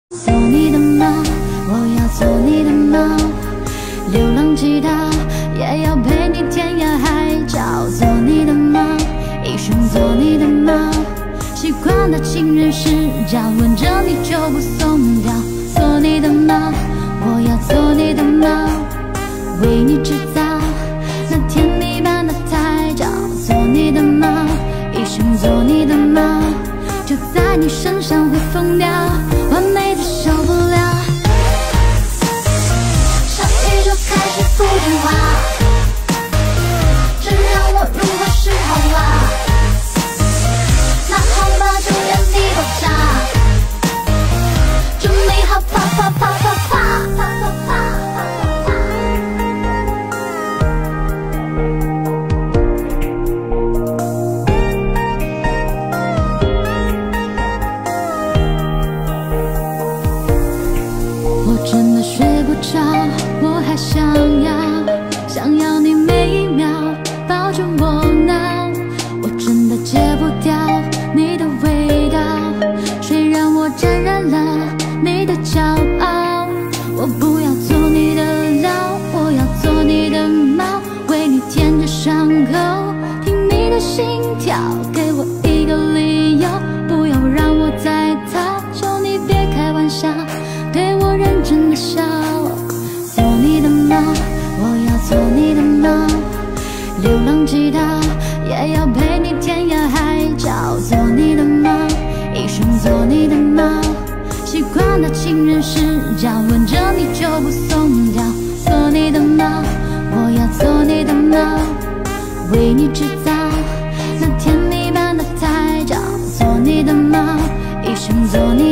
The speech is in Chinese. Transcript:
做你的猫，我要做你的猫，流浪吉他也要陪你天涯海角。做你的猫，一生做你的猫，习惯了情人视角，吻着你就不松掉。做你的猫，我要做你的猫，为你制造那甜蜜般的胎教。做你的猫，一生做你的猫，就在你身上会疯掉，完美的受不了。上宇宙开始复电话，这让我如何是好啊？那好吧，就让你爆炸，祝你好啪啪啪啪啪啪啪啪。我真的睡不着，我还想要你每一秒抱着我闹，我真的戒不掉你的味道，谁让我沾染了你的骄傲？我不要做你的牢，我要做你的猫，为你舔着伤口，听你的心跳，给我一个理由，不要让我再逃，求你别开玩笑，对我认真的笑。做你的猫，我要做你的猫，流浪吉他也要陪你天涯海角。做你的猫，一生做你的猫，习惯了情人视角，吻着你就不松掉。做你的猫，我要做你的猫，为你制造那甜蜜般的胎教。做你的猫，一生做你